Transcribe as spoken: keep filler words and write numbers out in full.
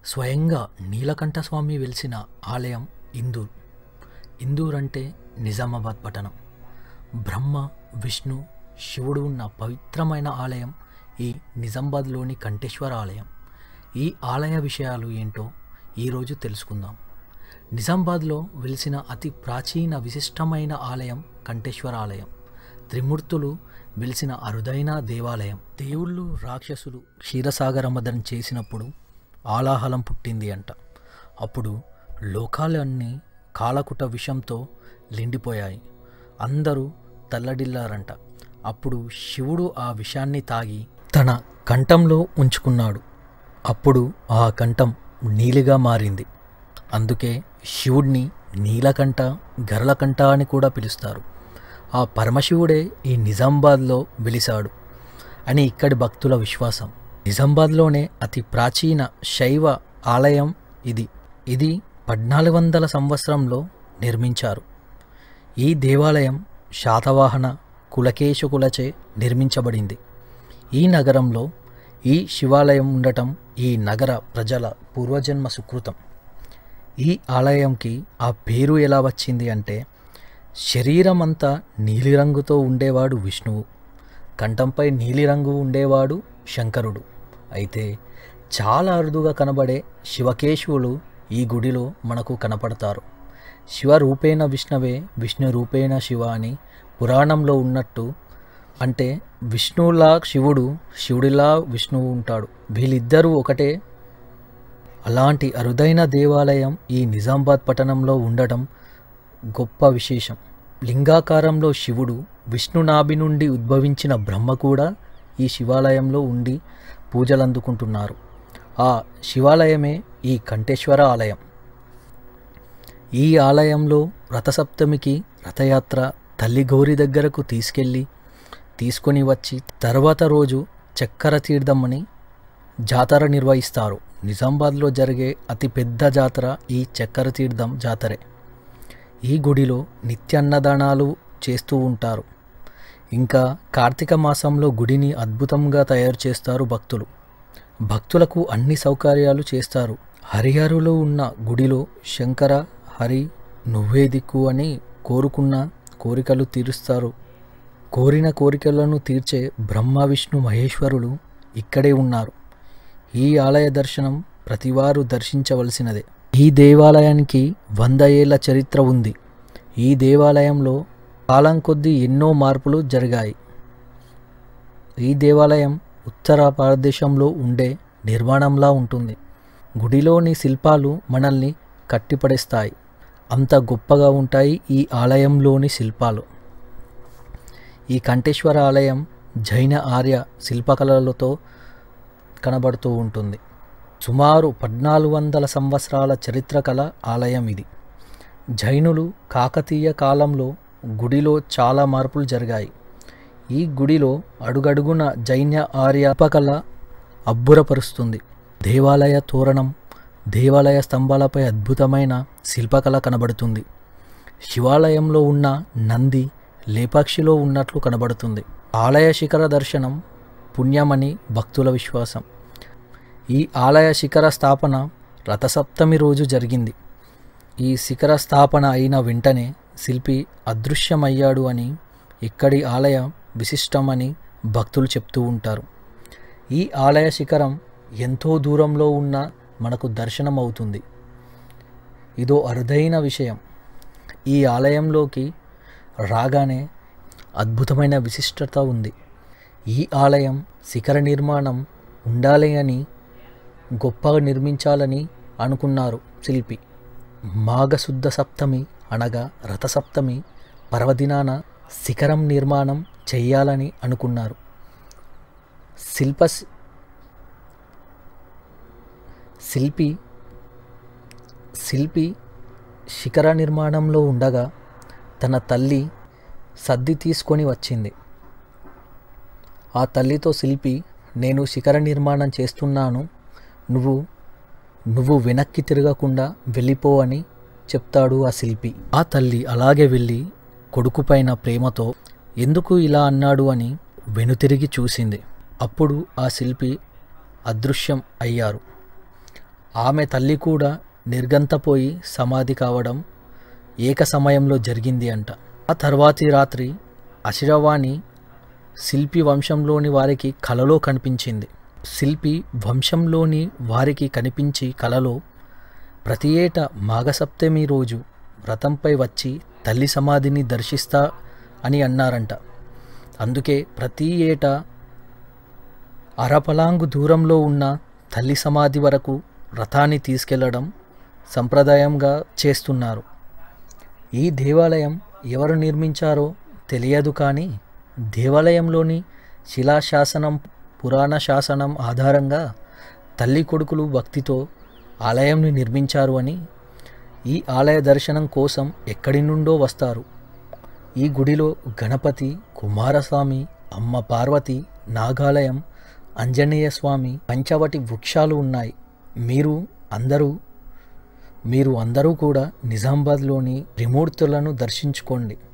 స్వయంగా నీలకంఠస్వామి వెలిసిన ఆలయం ఇందూర్. ఇందూర్ అంటే నిజామాబాద్ పట్టణం. బ్రహ్మ, విష్ణు, శివుడు ఉన్న పవిత్రమైన ఆలయం ఈ నిజామాబాద్లోని కంఠేశ్వర ఆలయం. ఈ ఆలయ విషయాలు ఏంటో ఈరోజు తెలుసుకుందాం. నిజామాబాద్లో వెలిసిన అతి ప్రాచీన విశిష్టమైన ఆలయం కంఠేశ్వర ఆలయం. త్రిమూర్తులు వెలిసిన అరుదైన దేవాలయం. దేవుళ్ళు రాక్షసులు క్షీరసాగర మదనం చేసినప్పుడు ఆలాహలం పుట్టింది అంట. అప్పుడు లోకాలన్నీ కాలకుట విషంతో నిండిపోయాయి. అందరూ తల్లడిల్లారంట. అప్పుడు శివుడు ఆ విషాన్ని తాగి తన కంఠంలో ఉంచుకున్నాడు. అప్పుడు ఆ కంఠం నీలిగా మారింది. అందుకే శివుడిని నీలకంఠ, గరళకంఠ అని కూడా పిలుస్తారు. ఆ పరమశివుడే ఈ నిజామాబాద్లో వెలిశాడు అని ఇక్కడి భక్తుల విశ్వాసం. నిజామాబాద్లోనే అతి ప్రాచీన శైవ ఆలయం ఇది. ఇది పద్నాలుగు వందల సంవత్సరంలో నిర్మించారు. ఈ దేవాలయం శాతవాహన కులకేశకులచే నిర్మించబడింది. ఈ నగరంలో ఈ శివాలయం ఉండటం ఈ నగర ప్రజల పూర్వజన్మ సుకృతం. ఈ ఆలయంకి ఆ పేరు ఎలా వచ్చింది అంటే, శరీరం అంతా నీలిరంగుతో ఉండేవాడు విష్ణువు, కంఠంపై నీలిరంగు ఉండేవాడు శంకరుడు. అయితే చాలా అరుదుగా కనబడే శివకేశవులు ఈ గుడిలో మనకు కనపడతారు. శివ రూపేణ విష్ణవే, విష్ణు రూపేణ శివ అని పురాణంలో ఉన్నట్టు, అంటే విష్ణువులా శివుడు, శివుడిలా విష్ణువు ఉంటాడు. వీళ్ళిద్దరూ ఒకటే. అలాంటి అరుదైన దేవాలయం ఈ నిజామాబాద్ పట్టణంలో ఉండటం గొప్ప విశేషం. లింగాకారంలో శివుడు, విష్ణునాభి నుండి ఉద్భవించిన బ్రహ్మ కూడా ఈ శివాలయంలో ఉండి పూజలు అందుకుంటున్నారు. ఆ శివాలయమే ఈ కంఠేశ్వర ఆలయం. ఈ ఆలయంలో రథసప్తమికి రథయాత్ర తల్లి గౌరి దగ్గరకు తీసుకెళ్ళి తీసుకొని వచ్చి తర్వాత రోజు చక్కెర తీర్థమని జాతర నిర్వహిస్తారు. నిజామాబాద్లో జరిగే అతిపెద్ద జాతర ఈ చక్కెర తీర్థం జాతరే. ఈ గుడిలో నిత్య అన్నదానాలు చేస్తూ ఉంటారు. ఇంకా కార్తీక మాసంలో గుడిని అద్భుతంగా తయారు చేస్తారు భక్తులు. భక్తులకు అన్ని సౌకర్యాలు చేస్తారు. హరిహరులో ఉన్న గుడిలో శంకర, హరి నువ్వే దిక్కు అని కోరుకున్న కోరికలు తీరుస్తారు. కోరిన కోరికలను తీర్చే బ్రహ్మ, విష్ణు, మహేశ్వరులు ఇక్కడే ఉన్నారు. ఈ ఆలయ దర్శనం ప్రతివారు దర్శించవలసినదే. ఈ దేవాలయానికి వంద ఏళ్ల చరిత్ర ఉంది. ఈ దేవాలయంలో కాలం కొద్దీ ఎన్నో మార్పులు జరిగాయి. ఈ దేవాలయం ఉత్తర భారతదేశంలో ఉండే నిర్మాణంలా ఉంటుంది. గుడిలోని శిల్పాలు మనల్ని కట్టిపడేస్తాయి. అంత గొప్పగా ఉంటాయి ఈ ఆలయంలోని శిల్పాలు. ఈ కంఠేశ్వర ఆలయం జైన ఆర్య శిల్పకళలతో కనబడుతూ ఉంటుంది. సుమారు పద్నాలుగు వందల సంవత్సరాల చరిత్ర కల ఆలయం ఇది. జైనులు కాకతీయ కాలంలో గుడిలో చాలా మార్పులు జరిగాయి. ఈ గుడిలో అడుగడుగున జైన ఆర్య శిల్పకళ అబ్బురపరుస్తుంది. దేవాలయ తోరణం, దేవాలయ స్తంభాలపై అద్భుతమైన శిల్పకళ కనబడుతుంది. శివాలయంలో ఉన్న నంది లేపాక్షిలో ఉన్నట్లు కనబడుతుంది. ఆలయ శిఖర దర్శనం పుణ్యమని భక్తుల విశ్వాసం. ఈ ఆలయ శిఖర స్థాపన రథసప్తమి రోజు జరిగింది. ఈ శిఖర స్థాపన అయిన వెంటనే శిల్పి అదృశ్యమయ్యాడు అని ఇక్కడి ఆలయ విశిష్టమని భక్తులు చెప్తూ ఉంటారు. ఈ ఆలయ శిఖరం ఎంతో దూరంలో ఉన్న మనకు దర్శనం అవుతుంది. ఇదో అరుదైన విషయం. ఈ ఆలయంలోకి రాగానే అద్భుతమైన విశిష్టత ఉంది. ఈ ఆలయం శిఖర నిర్మాణం ఉండాలి అని, గొప్పగా నిర్మించాలని అనుకున్నారు శిల్పి. మాఘశుద్ధ సప్తమి అనగా రథసప్తమి పర్వదినాన శిఖరం నిర్మాణం చెయ్యాలని అనుకున్నారు. శిల్ప శిల్పి శిల్పి శిఖర నిర్మాణంలో ఉండగా తన తల్లి సద్ది తీసుకొని వచ్చింది. ఆ తల్లితో శిల్పి, నేను శిఖర నిర్మాణం చేస్తున్నాను, నువ్వు నువ్వు వెనక్కి తిరగకుండా వెళ్ళిపో అని చెప్తాడు ఆ శిల్పి. ఆ తల్లి అలాగే వెళ్ళి కొడుకుపైన ప్రేమతో ఎందుకు ఇలా అన్నాడు అని వెనుతిరిగి చూసింది. అప్పుడు ఆ శిల్పి అదృశ్యం అయ్యారు. ఆమె తల్లి కూడా నిర్గంతపోయి సమాధి కావడం ఏక సమయంలో జరిగింది అంట. ఆ తర్వాతి రాత్రి అశిరవాణి శిల్పి వంశంలోని వారికి కలలో కనిపించింది. శిల్పి వంశంలోని వారికి కనిపించి కలలో ప్రతి ఏటా మాఘసప్తమి రోజు వ్రతంపై వచ్చి తల్లి సమాధిని దర్శిస్తా అని అన్నారంట. అందుకే ప్రతి ఏటా అరపలాంగు దూరంలో ఉన్న తల్లి సమాధి వరకు రథాన్ని తీసుకెళ్లడం సంప్రదాయంగా చేస్తున్నారు. ఈ దేవాలయం ఎవరు నిర్మించారో తెలియదు, కానీ దేవాలయంలోని శిలాశాసనం పురాణ శాసనం ఆధారంగా తల్లి కొడుకులు భక్తితో ఆలయంని నిర్మించారు అని, ఈ ఆలయ దర్శనం కోసం ఎక్కడి నుండో వస్తారు. ఈ గుడిలో గణపతి, కుమారస్వామి, అమ్మ పార్వతి, నాగాలయం, ఆంజనేయ స్వామి, పంచవటి వృక్షాలు ఉన్నాయి. మీరు అందరూ మీరు అందరూ కూడా నిజామాబాద్లోని త్రిమూర్తులను దర్శించుకోండి.